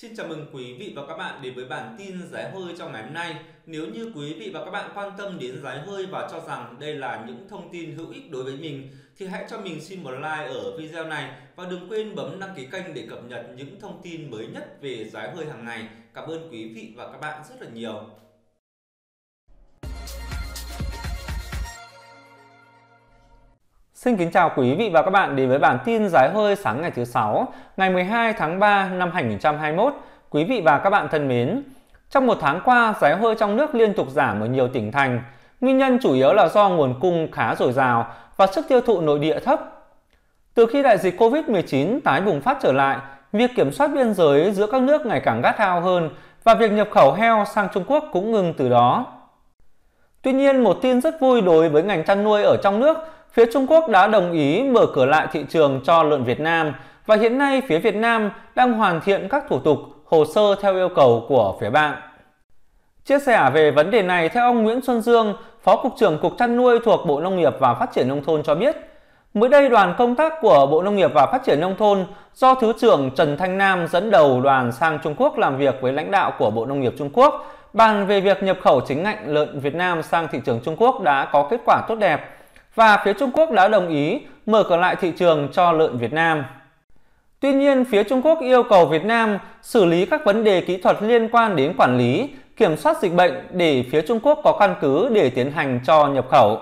Xin chào mừng quý vị và các bạn đến với bản tin giá hơi trong ngày hôm nay. Nếu như quý vị và các bạn quan tâm đến giá hơi và cho rằng đây là những thông tin hữu ích đối với mình thì hãy cho mình xin một like ở video này và đừng quên bấm đăng ký kênh để cập nhật những thông tin mới nhất về giá hơi hàng ngày. Cảm ơn quý vị và các bạn rất là nhiều. Xin kính chào quý vị và các bạn đến với bản tin giá hơi sáng ngày thứ Sáu, ngày 12 tháng 3 năm 2021. Quý vị và các bạn thân mến, trong một tháng qua, giá hơi trong nước liên tục giảm ở nhiều tỉnh thành. Nguyên nhân chủ yếu là do nguồn cung khá dồi dào và sức tiêu thụ nội địa thấp. Từ khi đại dịch Covid-19 tái bùng phát trở lại, việc kiểm soát biên giới giữa các nước ngày càng gắt gao hơn và việc nhập khẩu heo sang Trung Quốc cũng ngừng từ đó. Tuy nhiên, một tin rất vui đối với ngành chăn nuôi ở trong nước, phía Trung Quốc đã đồng ý mở cửa lại thị trường cho lợn Việt Nam và hiện nay phía Việt Nam đang hoàn thiện các thủ tục, hồ sơ theo yêu cầu của phía bạn. Chia sẻ về vấn đề này, theo ông Nguyễn Xuân Dương, Phó Cục trưởng Cục Chăn nuôi thuộc Bộ Nông nghiệp và Phát triển Nông thôn cho biết, mới đây đoàn công tác của Bộ Nông nghiệp và Phát triển Nông thôn do Thứ trưởng Trần Thanh Nam dẫn đầu đoàn sang Trung Quốc làm việc với lãnh đạo của Bộ Nông nghiệp Trung Quốc, bàn về việc nhập khẩu chính ngạch lợn Việt Nam sang thị trường Trung Quốc đã có kết quả tốt đẹp và phía Trung Quốc đã đồng ý mở cửa lại thị trường cho lợn Việt Nam. Tuy nhiên, phía Trung Quốc yêu cầu Việt Nam xử lý các vấn đề kỹ thuật liên quan đến quản lý, kiểm soát dịch bệnh để phía Trung Quốc có căn cứ để tiến hành cho nhập khẩu.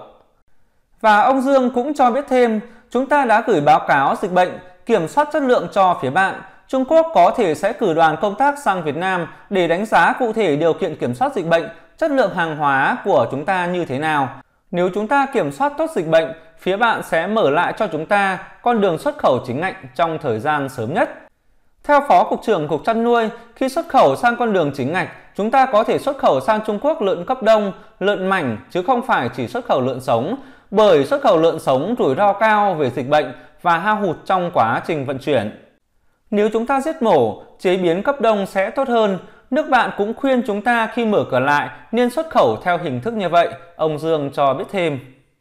Và ông Dương cũng cho biết thêm, chúng ta đã gửi báo cáo dịch bệnh, kiểm soát chất lượng cho phía bạn. Trung Quốc có thể sẽ cử đoàn công tác sang Việt Nam để đánh giá cụ thể điều kiện kiểm soát dịch bệnh, chất lượng hàng hóa của chúng ta như thế nào. Nếu chúng ta kiểm soát tốt dịch bệnh, phía bạn sẽ mở lại cho chúng ta con đường xuất khẩu chính ngạch trong thời gian sớm nhất. Theo Phó Cục trưởng Cục Chăn nuôi, khi xuất khẩu sang con đường chính ngạch, chúng ta có thể xuất khẩu sang Trung Quốc lợn cấp đông, lợn mảnh chứ không phải chỉ xuất khẩu lợn sống, bởi xuất khẩu lợn sống rủi ro cao về dịch bệnh và hao hụt trong quá trình vận chuyển. Nếu chúng ta giết mổ, chế biến cấp đông sẽ tốt hơn. Nước bạn cũng khuyên chúng ta khi mở cửa lại nên xuất khẩu theo hình thức như vậy, ông Dương cho biết thêm.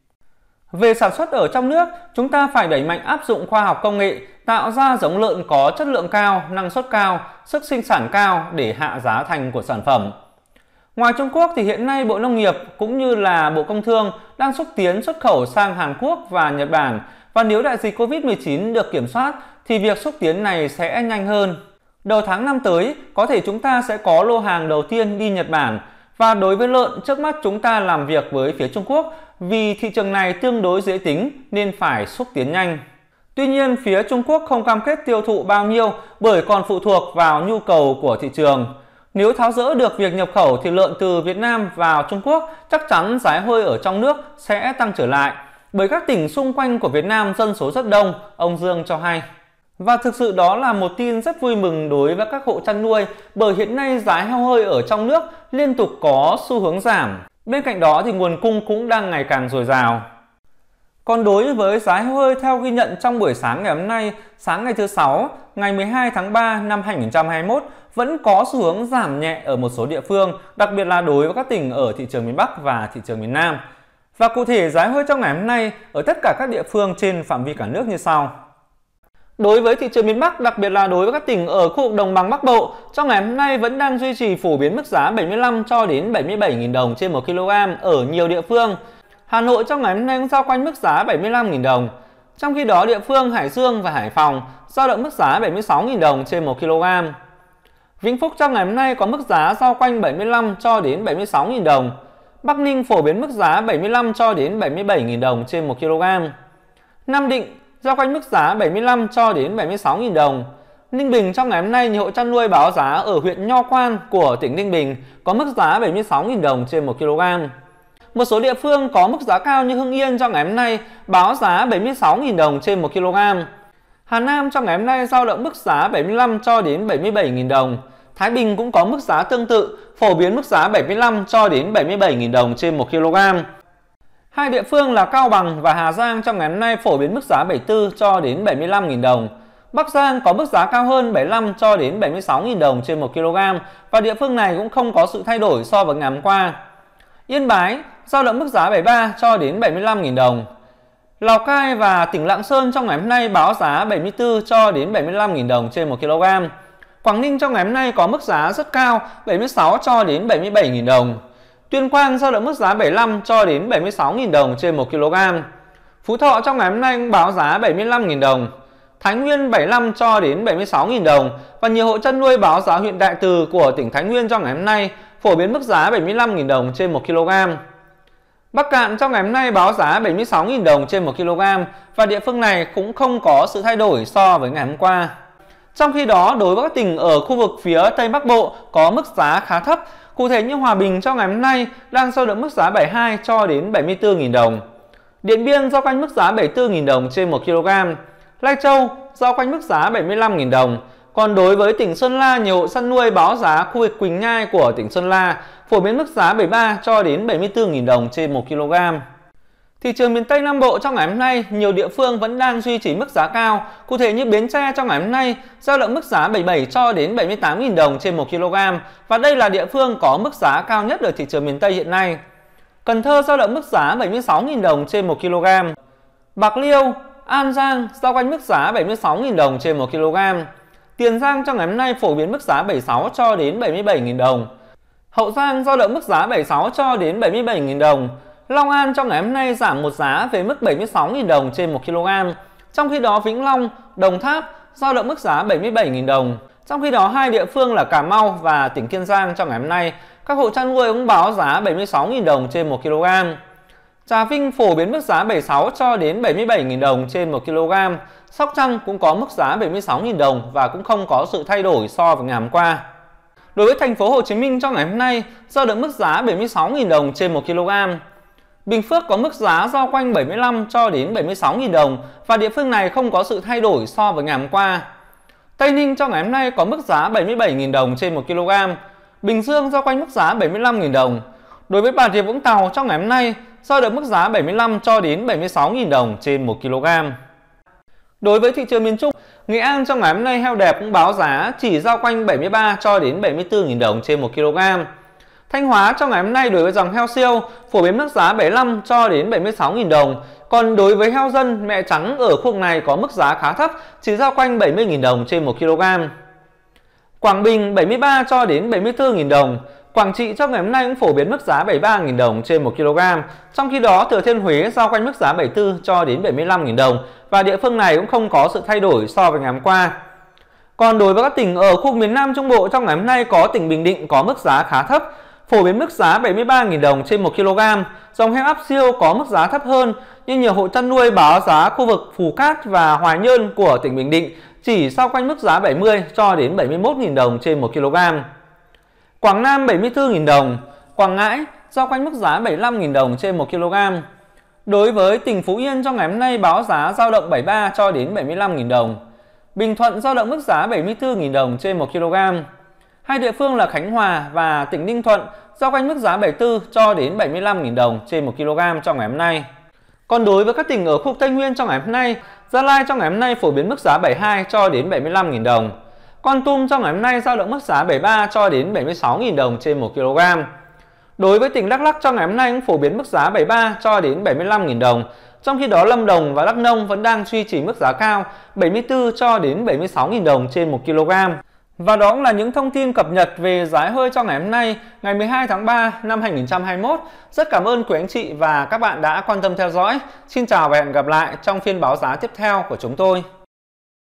Về sản xuất ở trong nước, chúng ta phải đẩy mạnh áp dụng khoa học công nghệ, tạo ra giống lợn có chất lượng cao, năng suất cao, sức sinh sản cao để hạ giá thành của sản phẩm. Ngoài Trung Quốc thì hiện nay Bộ Nông nghiệp cũng như là Bộ Công Thương đang xúc tiến xuất khẩu sang Hàn Quốc và Nhật Bản, và nếu đại dịch Covid-19 được kiểm soát thì việc xúc tiến này sẽ nhanh hơn. Đầu tháng 5 tới, có thể chúng ta sẽ có lô hàng đầu tiên đi Nhật Bản. Và đối với lợn, trước mắt chúng ta làm việc với phía Trung Quốc vì thị trường này tương đối dễ tính nên phải xúc tiến nhanh. Tuy nhiên, phía Trung Quốc không cam kết tiêu thụ bao nhiêu bởi còn phụ thuộc vào nhu cầu của thị trường. Nếu tháo dỡ được việc nhập khẩu thì lợn từ Việt Nam vào Trung Quốc chắc chắn giá hơi ở trong nước sẽ tăng trở lại. Bởi các tỉnh xung quanh của Việt Nam dân số rất đông, ông Dương cho hay. Và thực sự đó là một tin rất vui mừng đối với các hộ chăn nuôi bởi hiện nay giá heo hơi ở trong nước liên tục có xu hướng giảm. Bên cạnh đó thì nguồn cung cũng đang ngày càng dồi dào. Còn đối với giá heo hơi theo ghi nhận trong buổi sáng ngày hôm nay, sáng ngày thứ Sáu, ngày 12 tháng 3 năm 2021 vẫn có xu hướng giảm nhẹ ở một số địa phương, đặc biệt là đối với các tỉnh ở thị trường miền Bắc và thị trường miền Nam. Và cụ thể giá hơi trong ngày hôm nay ở tất cả các địa phương trên phạm vi cả nước như sau. Đối với thị trường miền Bắc, đặc biệt là đối với các tỉnh ở khu vực đồng bằng Bắc Bộ, trong ngày hôm nay vẫn đang duy trì phổ biến mức giá 75 cho đến 77.000 đồng trên 1 kg ở nhiều địa phương. Hà Nội trong ngày hôm nay cũng dao quanh mức giá 75.000 đồng. Trong khi đó, địa phương Hải Dương và Hải Phòng dao động mức giá 76.000 đồng trên 1 kg. Vĩnh Phúc trong ngày hôm nay có mức giá dao quanh 75 cho đến 76.000 đồng. Bắc Ninh phổ biến mức giá 75 cho đến 77.000 đồng trên 1 kg. Nam Định dao quanh mức giá 75 cho đến 76.000 đồng. Ninh Bình trong ngày hôm nay, nhiều hộ chăn nuôi báo giá ở huyện Nho Quan của tỉnh Ninh Bình có mức giá 76.000 đồng trên 1 kg. Một số địa phương có mức giá cao như Hưng Yên trong ngày hôm nay báo giá 76.000 đồng trên 1 kg. Hà Nam trong ngày hôm nay dao động mức giá 75 cho đến 77.000 đồng. Thái Bình cũng có mức giá tương tự, phổ biến mức giá 75 cho đến 77.000 đồng trên 1 kg. Hai địa phương là Cao Bằng và Hà Giang trong ngày hôm nay phổ biến mức giá 74 cho đến 75.000 đồng. Bắc Giang có mức giá cao hơn 75 cho đến 76.000 đồng trên 1 kg và địa phương này cũng không có sự thay đổi so với ngày hôm qua. Yên Bái dao động mức giá 73 cho đến 75.000 đồng. Lào Cai và tỉnh Lạng Sơn trong ngày hôm nay báo giá 74 cho đến 75.000 đồng trên 1 kg. Quảng Ninh trong ngày hôm nay có mức giá rất cao 76 cho đến 77.000 đồng. Tuyên Quang dao động mức giá 75 cho đến 76.000 đồng trên 1 kg. Phú Thọ trong ngày hôm nay cũng báo giá 75.000 đồng. Thái Nguyên 75 cho đến 76.000 đồng và nhiều hộ chăn nuôi báo giá huyện Đại Từ của tỉnh Thái Nguyên trong ngày hôm nay phổ biến mức giá 75.000 đồng trên 1 kg. Bắc Kạn trong ngày hôm nay báo giá 76.000 đồng trên 1 kg và địa phương này cũng không có sự thay đổi so với ngày hôm qua. Trong khi đó, đối với các tỉnh ở khu vực phía Tây Bắc Bộ có mức giá khá thấp, cụ thể như Hòa Bình trong ngày hôm nay đang dao động mức giá 72 cho đến 74.000 đồng. Điện Biên giao quanh mức giá 74.000 đồng trên 1 kg. Lai Châu giao quanh mức giá 75.000 đồng. Còn đối với tỉnh Sơn La, nhiều hộ chăn nuôi báo giá khu vực Quỳnh Nhai của tỉnh Sơn La phổ biến mức giá 73 cho đến 74.000 đồng trên 1 kg. Thị trường miền Tây Nam Bộ trong ngày hôm nay, nhiều địa phương vẫn đang duy trì mức giá cao. Cụ thể như Bến Tre trong ngày hôm nay dao động mức giá 77 cho đến 78.000 đồng trên 1 kg và đây là địa phương có mức giá cao nhất ở thị trường miền Tây hiện nay. Cần Thơ dao động mức giá 76.000 đồng trên 1 kg. Bạc Liêu, An Giang giao quanh mức giá 76.000 đồng trên 1 kg. Tiền Giang trong ngày hôm nay phổ biến mức giá 76 cho đến 77.000 đồng. Hậu Giang dao động mức giá 76 cho đến 77.000 đồng. Long An trong ngày hôm nay giảm một giá về mức 76.000 đồng trên 1 kg. Trong khi đó Vĩnh Long, Đồng Tháp dao động mức giá 77.000 đồng. Trong khi đó hai địa phương là Cà Mau và tỉnh Kiên Giang trong ngày hôm nay các hộ chăn nuôi cũng báo giá 76.000 đồng trên 1 kg. Trà Vinh phổ biến mức giá 76 cho đến 77.000 đồng trên 1 kg. Sóc Trăng cũng có mức giá 76.000 đồng và cũng không có sự thay đổi so với ngày hôm qua. Đối với thành phố Hồ Chí Minh trong ngày hôm nay dao động mức giá 76.000 đồng trên 1 kg. Bình Phước có mức giá dao quanh 75 cho đến 76.000 đồng và địa phương này không có sự thay đổi so với ngày hôm qua. Tây Ninh trong ngày hôm nay có mức giá 77.000 đồng trên 1 kg. Bình Dương dao quanh mức giá 75.000 đồng. Đối với Bà Rịa Vũng Tàu trong ngày hôm nay dao động mức giá 75 cho đến 76.000 đồng trên 1 kg. Đối với thị trường miền Trung, Nghệ An trong ngày hôm nay heo đẹp cũng báo giá chỉ dao quanh 73 cho đến 74.000 đồng trên 1 kg. Thanh Hóa trong ngày hôm nay đối với dòng heo siêu phổ biến mức giá 75 cho đến 76.000 đồng. Còn đối với heo dân mẹ trắng ở khu vực này có mức giá khá thấp, chỉ dao quanh 70.000 đồng trên 1 kg. Quảng Bình 73 cho đến 74.000 đồng. Quảng Trị trong ngày hôm nay cũng phổ biến mức giá 73.000 đồng trên 1 kg. Trong khi đó Thừa Thiên Huế dao quanh mức giá 74 cho đến 75.000 đồng và địa phương này cũng không có sự thay đổi so với ngày hôm qua. Còn đối với các tỉnh ở khu miền Nam Trung Bộ trong ngày hôm nay có tỉnh Bình Định có mức giá khá thấp, phổ biến mức giá 73.000 đồng trên 1 kg. Dòng heo áp siêu có mức giá thấp hơn nhưng nhiều hộ chăn nuôi báo giá khu vực Phú Cát và Hoài Nhơn của tỉnh Bình Định chỉ sao quanh mức giá 70 cho đến 71.000 đồng trên 1 kg. Quảng Nam 74.000 đồng, Quảng Ngãi giao quanh mức giá 75.000 đồng trên 1 kg. Đối với tỉnh Phú Yên trong ngày hôm nay báo giá dao động 73 cho đến 75.000 đồng. Bình Thuận dao động mức giá 74.000 đồng trên 1 kg. Hai địa phương là Khánh Hòa và tỉnh Ninh Thuận giao quanh mức giá 74 cho đến 75.000 đồng trên 1 kg trong ngày hôm nay. Còn đối với các tỉnh ở khu vực Tây Nguyên trong ngày hôm nay, Gia Lai trong ngày hôm nay phổ biến mức giá 72 cho đến 75.000 đồng. Kon Tum trong ngày hôm nay dao động mức giá 73 cho đến 76.000 đồng trên 1 kg. Đối với tỉnh Đắk Lắk trong ngày hôm nay cũng phổ biến mức giá 73 cho đến 75.000 đồng. Trong khi đó Lâm Đồng và Đắk Nông vẫn đang duy trì mức giá cao 74 cho đến 76.000 đồng trên 1 kg. Và đó cũng là những thông tin cập nhật về giá hơi cho ngày hôm nay, ngày 12 tháng 3 năm 2021. Rất cảm ơn quý anh chị và các bạn đã quan tâm theo dõi. Xin chào và hẹn gặp lại trong phiên báo giá tiếp theo của chúng tôi.